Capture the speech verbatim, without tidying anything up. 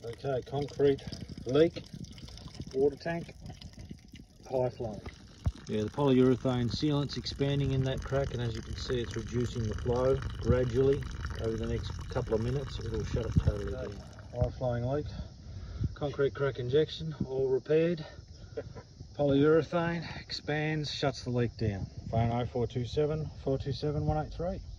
Okay, concrete leak, water tank, high flow. Yeah, the polyurethane sealant's expanding in that crack, and as you can see, it's reducing the flow gradually. Over the next couple of minutes, it'll shut it totally down. High flowing leak, concrete crack injection, all repaired. Polyurethane expands, shuts the leak down. Phone oh four two seven, four two seven, one eight three.